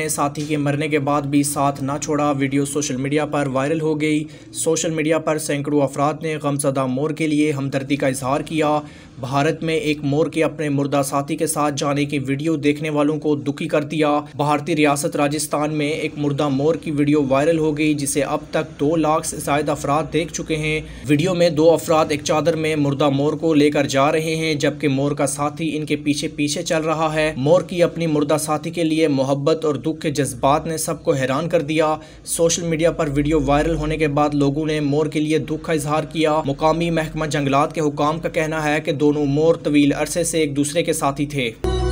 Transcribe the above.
अपने साथी के मरने के बाद भी साथ ना छोड़ा। वीडियो सोशल मीडिया पर वायरल हो गई। सोशल मीडिया पर सैकड़ों अफराद ने गमज़दा मोर के लिए हमदर्दी का इजहार किया। भारत में एक मोर के अपने मुर्दा साथी के साथ जाने की वीडियो देखने वालों को दुखी कर दिया। भारतीय रियासत राजस्थान में एक मुर्दा मोर की वीडियो वायरल हो गई, जिसे अब तक 2 लाख से ज्यादा अफराद देख चुके हैं। वीडियो में 2 अफराद एक चादर में मुर्दा मोर को लेकर जा रहे हैं, जबकि मोर का साथी इनके पीछे पीछे चल रहा है। मोर की अपनी मुर्दा साथी के लिए मोहब्बत और दुख के जज्बात ने सबको हैरान कर दिया। सोशल मीडिया पर वीडियो वायरल होने के बाद लोगों ने मोर के लिए दुख का इजहार किया। मुकामी महकमा जंगलात के हुकाम का कहना है कि दोनों मोर तवील अरसे से एक दूसरे के साथी थे।